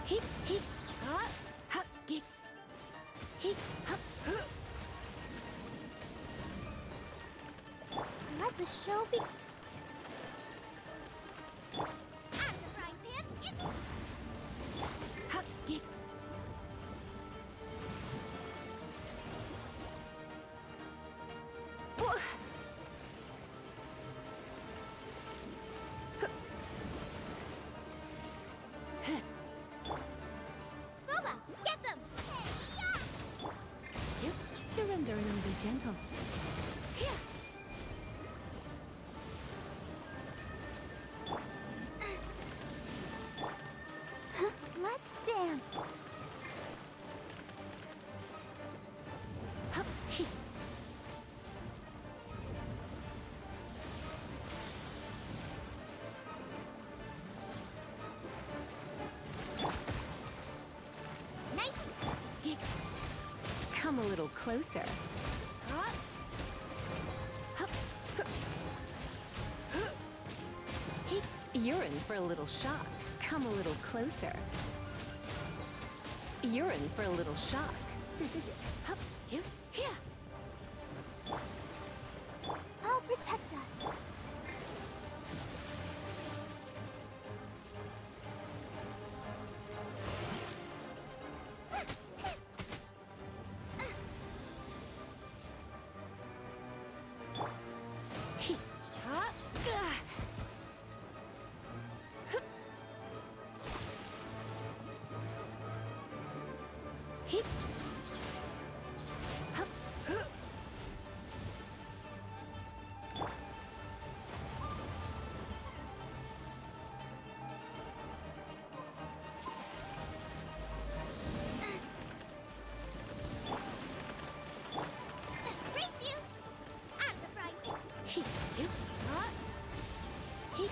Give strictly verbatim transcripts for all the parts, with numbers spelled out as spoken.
Hip, hip, ha, ha, gig. Hip, ha, huh. Let the show be. Out of the frying pan, into. Ha, gig. Gooba, get them! Yep. Surrender and be gentle. Here. Let's dance. Hup, he. Nice and Gig. Come a little closer. Huh? Hup, huh. Huh. He. You're in for a little shock. Come a little closer. You're in for a little shock. Hup, here, here. I'll protect us. He. Huh? Ugh. Hip. Hup. Huh. Race you! Out of the frying pan. He. You. Huh? He.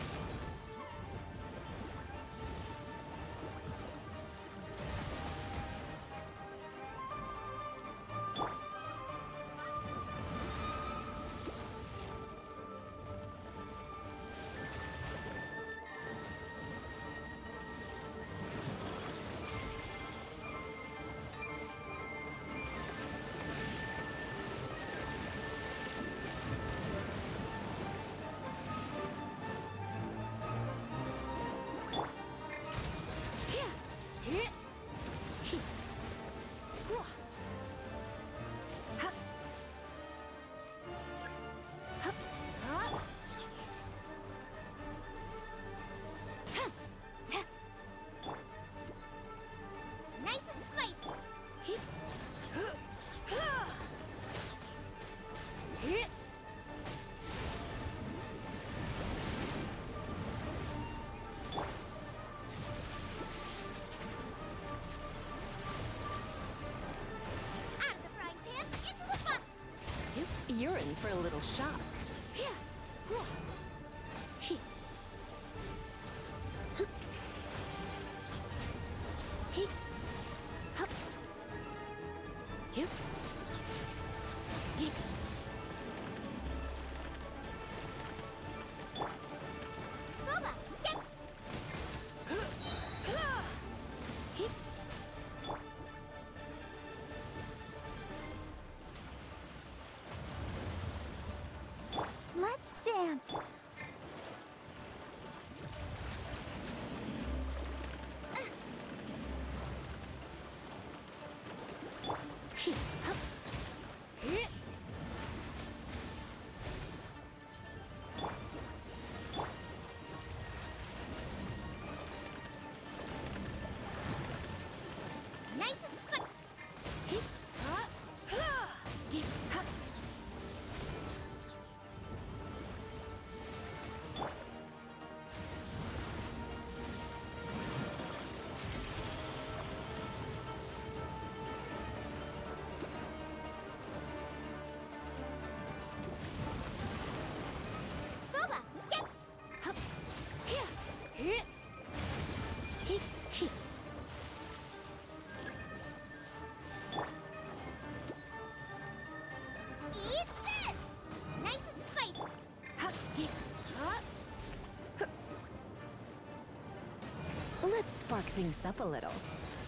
Here. Here. He. Whoa. Hup. Hup. Huh. Huh. Ta. Nice and spicy. He. Huh. Huh. Here. Out of the frying pan, into the pot. You. You're in for a little shock. Here. Whoa. He. He. Hup. You. Gig. Gooba, get. He. spark things up a little.